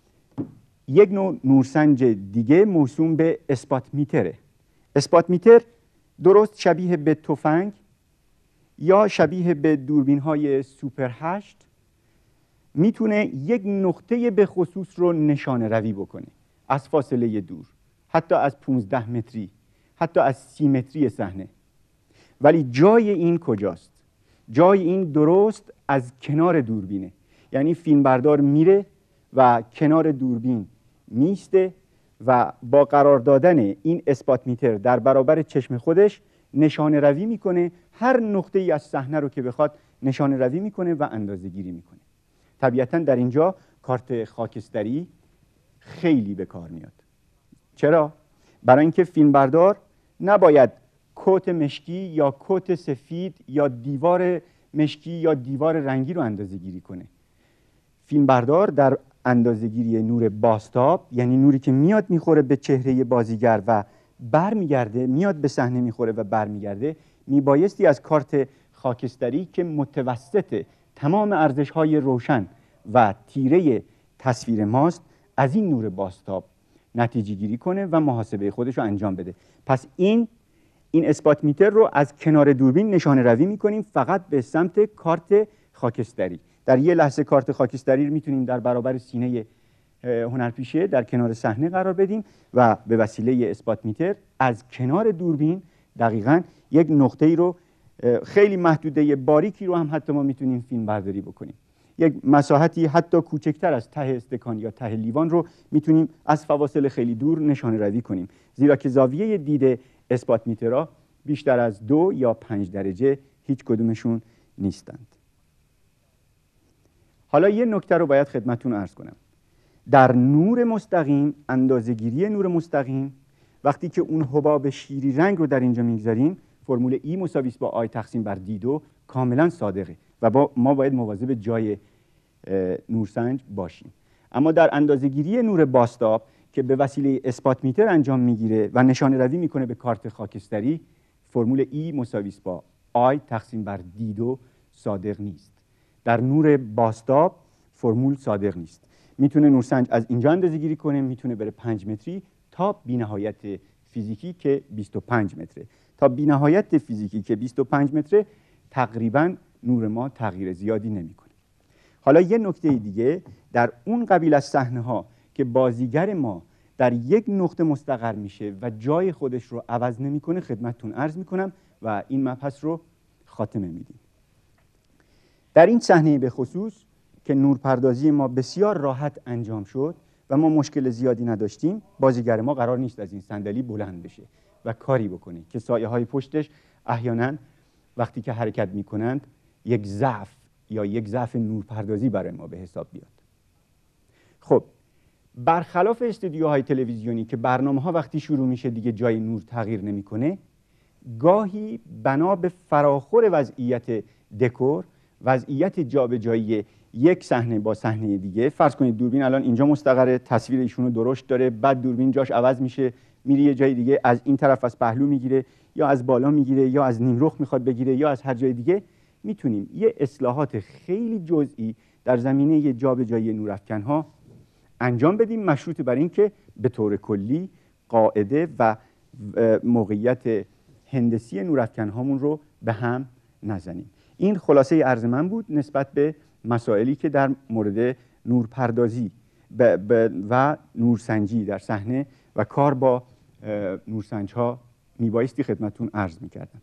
Speaker 1: یک نوع نورسنج دیگه موسوم به اسپات میتره. اسپات میتر درست شبیه به تفنگ یا شبیه به دوربین‌های سوپر 8 میتونه یک نقطه به خصوص رو نشانه روی بکنه از فاصله دور، حتی از 15 متری، حتی از 30 متری صحنه. ولی جای این کجاست؟ جای این درست از کنار دوربینه. یعنی فیلمبردار میره و کنار دوربین میسته و با قرار دادن این اسپات میتر در برابر چشم خودش نشانه روی میکنه، هر نقطه ای از صحنه رو که بخواد نشانه روی میکنه و اندازه گیری میکنه. طبیعتا در اینجا کارت خاکستری خیلی به کار میاد. چرا؟ برای اینکه فیلمبردار نباید کت مشکی یا کت سفید یا دیوار مشکی یا دیوار رنگی رو اندازه‌گیری کنه. فیلمبردار در اندازه‌گیری نور بازتاب، یعنی نوری که میاد میخوره به چهره بازیگر و برمیگرده، میاد به صحنه میخوره و برمیگرده، میبایستی از کارت خاکستری که متوسط تمام ارزش‌های روشن و تیره تصویر ماست از این نور بازتاب نتیجه گیری کنه و محاسبه خودش رو انجام بده. پس این اسپات میتر رو از کنار دوربین نشانه روی میکنیم فقط به سمت کارت خاکستری. در یه لحظه کارت خاکستری رو میتونیم در برابر سینه هنرپیشه در کنار صحنه قرار بدیم و به وسیله اسپات میتر از کنار دوربین دقیقاً یک نقطه‌ای رو خیلی محدوده باریکی رو هم حتی ما میتونیم فیلم برداری بکنیم. یک مساحتی حتی کوچکتر از ته استکان یا ته لیوان رو میتونیم از فواصل خیلی دور نشانه روی کنیم، زیرا که زاویه دید اسپات میترها بیشتر از 2 یا 5 درجه هیچ کدومشون نیستند. حالا یه نکته رو باید خدمتتون عرض کنم. در نور مستقیم، اندازه‌گیری نور مستقیم، وقتی که اون حباب شیری رنگ رو در اینجا میگذاریم، فرمول E مساوی با آی تقسیم بر D2 کاملا صادقه و ما باید مواظب جای نورسنج باشیم. اما در اندازه‌گیری نور بازتاب که به وسیله اسپات میتر انجام میگیره و نشانه روی میکنه به کارت خاکستری، فرمول E مساوی با آی تقسیم بر D2 صادق نیست. در نور بازتاب فرمول صادق نیست. میتونه نورسنج از اینجا اندازه‌گیری کنه، میتونه بره 5 متری تا بی‌نهایت فیزیکی که 25 متره. تا بی‌نهایت فیزیکی که 25 متره تقریباً نور ما تغییر زیادی نمیکنه. حالا یه نکته دیگه، در اون قبیل از صحنه‌ها که بازیگر ما در یک نقطه مستقر میشه و جای خودش رو عوض نمیکنه خدمتتون عرض میکنم و این مبحث رو خاتمه میدیم. در این صحنه به خصوص که نورپردازی ما بسیار راحت انجام شد و ما مشکل زیادی نداشتیم، بازیگر ما قرار نیست از این صندلی بلند بشه و کاری بکنه که سایه‌های پشتش احیانا وقتی که حرکت میکنند یک ضعف نورپردازی برای ما به حساب بیاد. خب برخلاف استودیوهای تلویزیونی که برنامه‌ها وقتی شروع میشه دیگه جای نور تغییر نمیکنه، گاهی بنا به فراخور وضعیت دکور، وضعیت جابجایی یک صحنه با صحنه دیگه، فرض کنید دوربین الان اینجا مستقره، تصویر ایشون رو درشت داره، بعد دوربین جاش عوض میشه، میره یه جای دیگه، از این طرف از پهلو میگیره یا از بالا میگیره یا از نیم رخ میخواد بگیره یا از هر جای دیگه، میتونیم یه اصلاحات خیلی جزئی در زمینه جابجایی نورافکن‌ها انجام بدیم، مشروط بر این که به طور کلی قاعده و موقعیت هندسی نورافکن‌هامون رو به هم نزنیم. این خلاصه عرض من بود نسبت به مسائلی که در مورد نورپردازی و نورسنجی در صحنه و کار با نورسنج‌ها میبایستی خدمتتون عرض میکردم.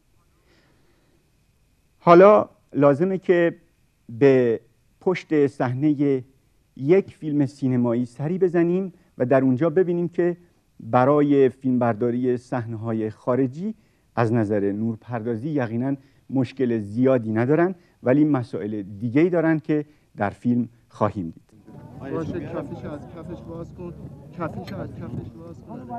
Speaker 1: حالا لازمه که به پشت صحنه یک فیلم سینمایی سری بزنیم و در اونجا ببینیم که برای فیلمبرداری صحنه‌های خارجی از نظر نورپردازی یقیناً مشکل زیادی ندارن، ولی مسائل دیگه‌ای دارن که در فیلم خواهیم دید.
Speaker 2: باشه، کفش از کفش باز کن. کفش از کفش باز کن.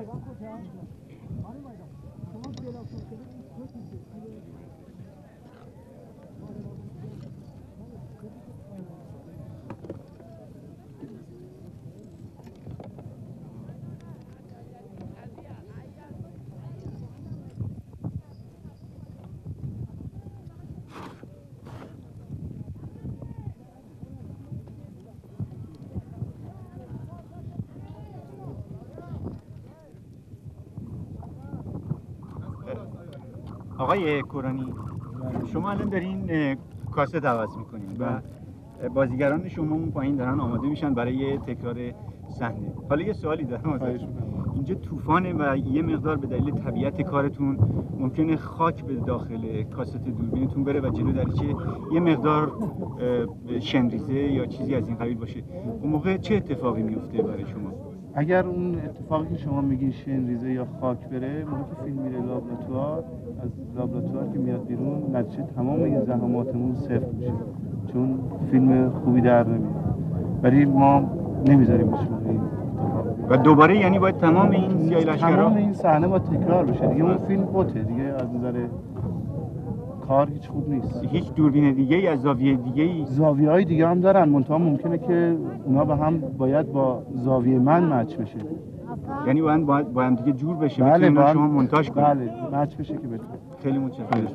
Speaker 1: آقای کورانی، شما الان دارین کاست عوض میکنین و بازیگران شما اون پایین دارن آماده میشن برای تکرار صحنه. حالا یه سوالی دارم، اینجا طوفانه و یه مقدار به دلیل طبیعت کارتون ممکنه خاک به داخل کاست دوربینتون بره و جلو دریچه یه مقدار شنریزه یا چیزی از این قبیل باشه. اون موقع چه اتفاقی میفته برای شما؟
Speaker 2: اگر اون اتفاقی که شما میگین شنریزه یا خاک بره، موقعی که فیلم میره لابراتوار، از لابراتوار که میاد بیرون، نتیجه تمام این زحماتمون صفر میشه، چون فیلم خوبی در نمیاد. ولی ما نمیذاریم هیچ موقع این اتفاق.
Speaker 1: و دوباره یعنی باید تمام این سیاهی لشکرها،
Speaker 2: تمام این صحنه با تکرار بشه دیگه. اون فیلم بوته دیگه، از نظر کار هیچ خوب نیست.
Speaker 1: هیچ دوربین دیگه ای از زاویه دیگه ای؟
Speaker 2: زاویه های دیگه هم دارن، منتها ممکنه که اونا به هم باید با زاویه من مچ بشه.
Speaker 1: یعنی باید با هم دیگه جور بشه.
Speaker 2: بله،
Speaker 1: میتونیم شما مونتاژ کنید.
Speaker 2: بله مچ بشه که بتونه.
Speaker 1: خیلی متشکرم.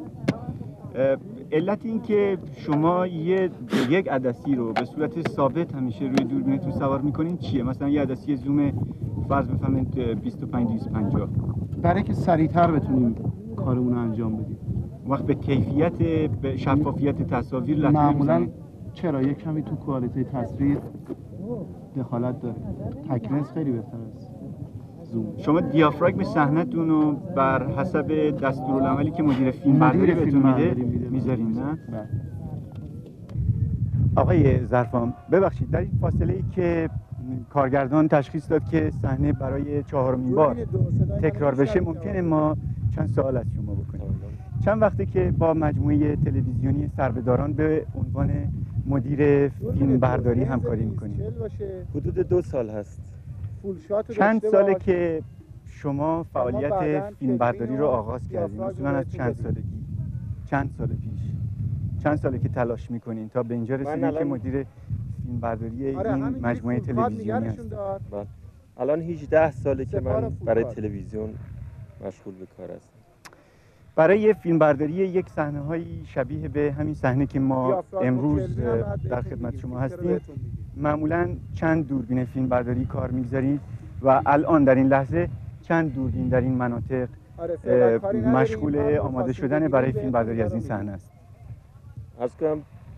Speaker 1: علت این که شما یک عدسی رو به صورت ثابت همیشه روی دوربینتون سوار میکنین چیه؟ مثلا یه عدسی زوم فرض بفهمید 25 250.
Speaker 2: برای که سریعتر بتونیم کارمون رو انجام بدیم.
Speaker 1: وقت به کیفیت، به شفافیت تصاویر لطمه
Speaker 2: معمولا چرا یک کمی تو کوالیتی تصویر دخالت داره. تکرنس خیلی بهتر است زوم.
Speaker 1: شما دیافراگم صحنه‌تون رو بر حسب دستورالعملی که مدیر فیلم برداری بهتون میده میذارین، نه؟
Speaker 2: بله.
Speaker 1: آقای ظرفام ببخشید، در این فاصله ای که کارگردان تشخیص داد که صحنه برای 4مین بار تکرار بشه، ممکنه ما چند سوال از شما بکنیم. چند وقته که با مجموعه تلویزیونی سربهداران به عنوان مدیر فیلم برداری همکاری میکنید؟
Speaker 3: حدود 2 سال هست.
Speaker 1: چند ساله که شما فعالیت فیلم برداری رو آغاز کردید؟ مثلا از چند سالگی؟ چند سال پیش؟ چند ساله که تلاش میکنین تا به اینجا رسیدین که مدیر فیلم برداری این مجموعه تلویزیونی هستید؟
Speaker 3: الان 18 ساله که من برای تلویزیون مشغول به کار هستم.
Speaker 1: برای فیلم برداری یک صحنه هایی شبیه به همین صحنه که ما امروز در خدمت شما هستیم، معمولا چند دوربین فیلم برداری کار میگذارید و الان در این لحظه چند دوربین در این مناطق مشغول آماده شدن برای فیلم برداری از این صحنه است؟
Speaker 3: عرض کنم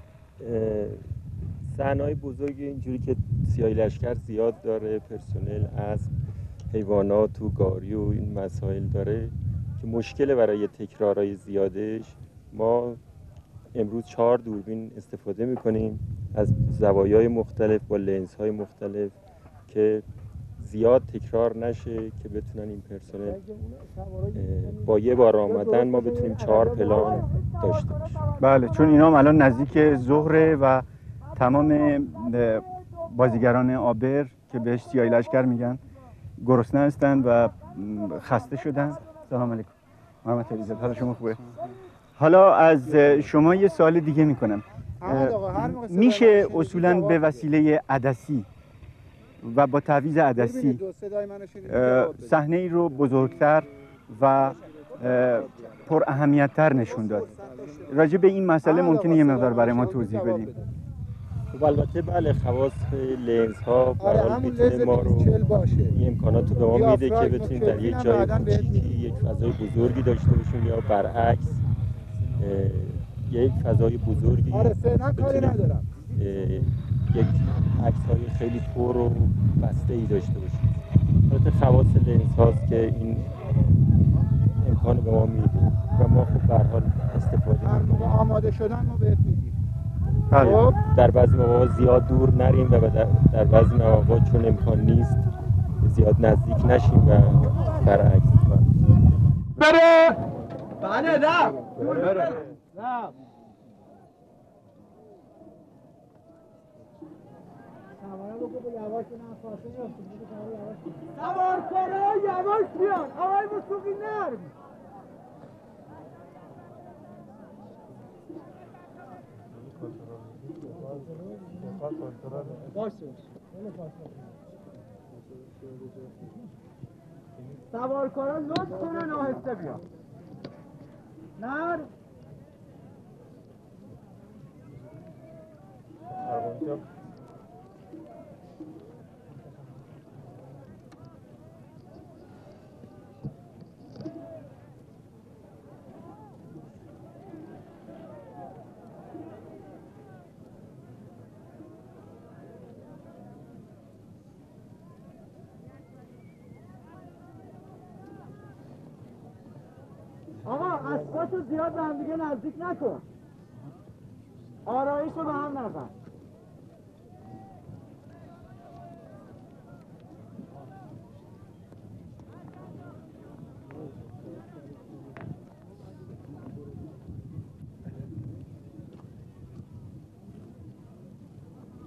Speaker 3: صحنه‌های بزرگی اینجوری که سیاهی لشکر زیاد داره، پرسنل، اسب، حیوانات و گاری و این مسائل داره که مشکل برای تکرارهای زیادش ما امروز 4 دوربین استفاده میکنیم از زوایای مختلف با لنزهای مختلف که زیاد تکرار نشه، که بتونن این پرسنل با یه بار آمدن ما بتونیم 4 پلان داشته باشیم.
Speaker 1: بله، چون اینا هم الان نزدیک ظهره و تمام بازیگران آبر که بهش سیاهی لشکر میگن گرسنه هستن و خسته شدن. سلام علیکم محمد علیزاده، حالا شما خوبه؟ حالا از شما یه سوال دیگه میکنم. میشه اصولا به وسیله عدسی و با تعویض عدسی صحنه ای رو بزرگتر و پر اهمیت‌تر نشون داد؟ راجع به این مسئله ممکنه یه مقدار برای ما توضیح بدیم؟
Speaker 3: خب البته بله، خواص لنز ها برحال میتونه ما رو این امکانات رو به ما میده که بتونیم در یک جای کوچیکی یک فضای بزرگی داشته باشیم یا برعکس یک فضای بزرگی بتونیم یک عکس های خیلی پر و بسته ای داشته باشیم. البته خواص لنز هاست که این امکان به ما میده و ما خب برحال استفاده میکنیم.
Speaker 2: آماده شدن ما بهت میگیم.
Speaker 3: خب در بعضی مواقع زیاد دور نریم و در بعضی مواقع چون امکان نیست زیاد نزدیک نشیم و برعکس.
Speaker 4: بره! بله نه! بره! نه! سوارکارا یواش بیان! آقای موسیقی نرم! سوارکارا لطف کنن آهسته بیان. نر آقا اسباتو زیاد به هم دیگه نزدیک نکن. آرایشو به هم نزن.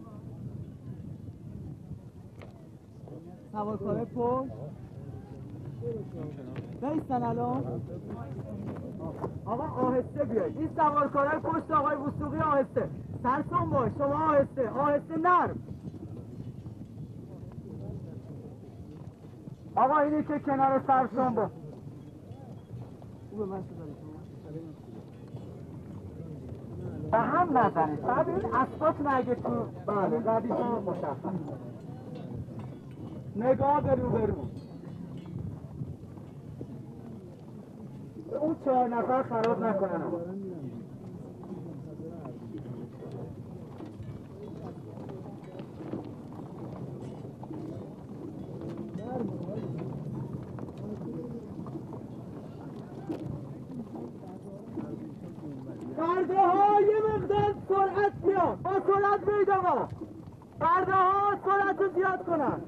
Speaker 4: سوارکاره پشت بیستن الان آقا آهسته بیاید. این سوارکارای پشت آقای وثوقی آهسته. سرسون باش شما آهسته آهسته نرم. آقا اینی که کنار سرسون باش. به هم نزنید. ببین اسبات نگه تو بله قدیشون مشخص. نگاه به روبرو. اون 4 نفر خراب نکنن. برده ها یه مقدار سرعت بیاد. با سرعت بید آقا. برده ها سرعت رو زیاد کنن.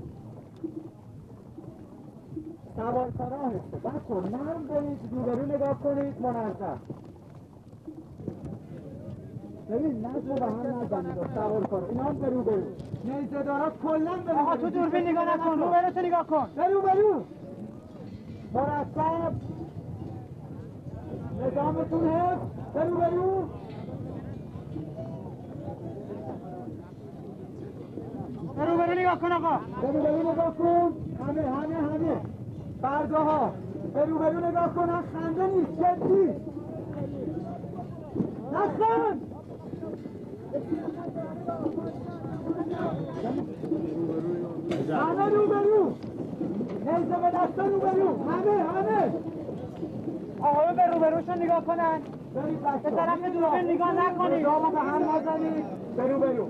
Speaker 4: سوارکارا آهسته بچه‌ها نرم برید روبرو نگاه کنید منظم. ببین نظم به هم نزنید سوارکارا اینا هم به روبرو. نیزه‌دارا کلا به روبرو. آقا تو دوربین نگاه نکن روبرو تو نگاه کن. به روبرو مرتب نظامتون حفظ. به روبرو به روبرو نگاه کن آقا. به روبرو نگاه کن. همه برده ها به روبرو نگاه کنن. خنده نیست جدی نخند. همه روبرو نیزه به دست روبرو. همه آقا به روبروشون نگاه کنن. به طرف دوربین نگاه نکنید. نگاه به هم نزنید. به روبرو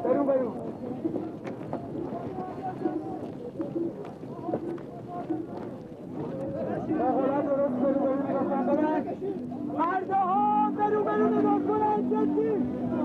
Speaker 4: مرده ها به روبرو نگاه کنن جدی.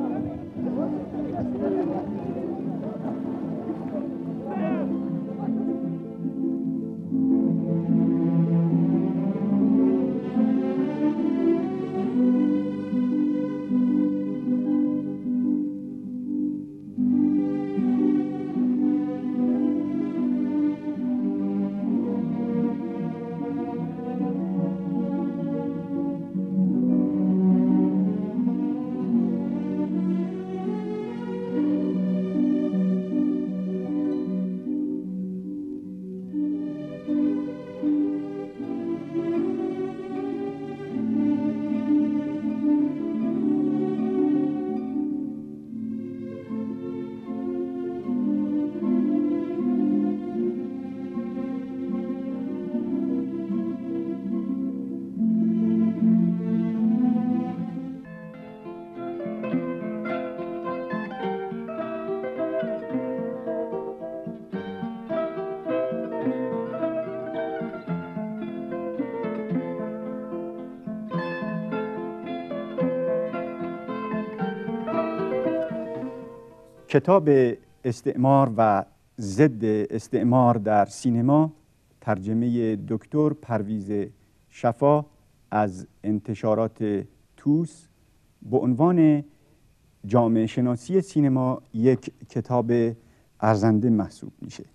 Speaker 1: کتاب استعمار و ضد استعمار در سینما، ترجمه دکتر پرویز شفا از انتشارات توس، به عنوان جامعه شناسی سینما یک کتاب ارزنده محسوب میشه.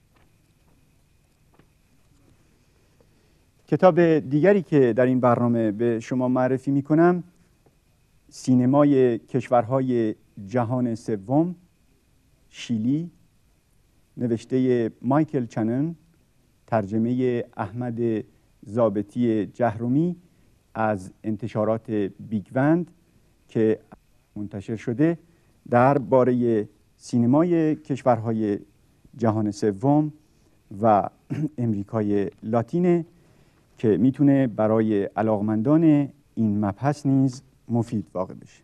Speaker 1: کتاب دیگری که در این برنامه به شما معرفی میکنم، سینمای کشورهای جهان سوم، شیلی، نوشته مایکل چنن، ترجمه احمد ضابطی جهرومی از انتشارات بیگوند که منتشر شده درباره سینمای کشورهای جهان سوم و امریکای لاتینه که میتونه برای علاقمندان این مبحث نیز مفید واقع بشه.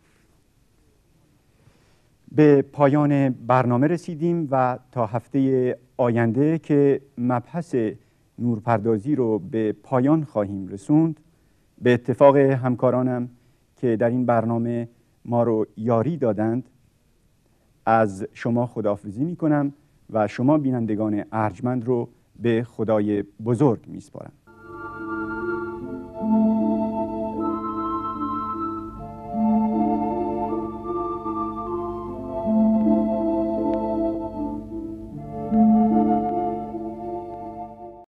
Speaker 1: به پایان برنامه رسیدیم و تا هفته آینده که مبحث نورپردازی رو به پایان خواهیم رسوند، به اتفاق همکارانم که در این برنامه ما رو یاری دادند از شما خداحافظی می کنم و شما بینندگان ارجمند رو به خدای بزرگ می سپارم.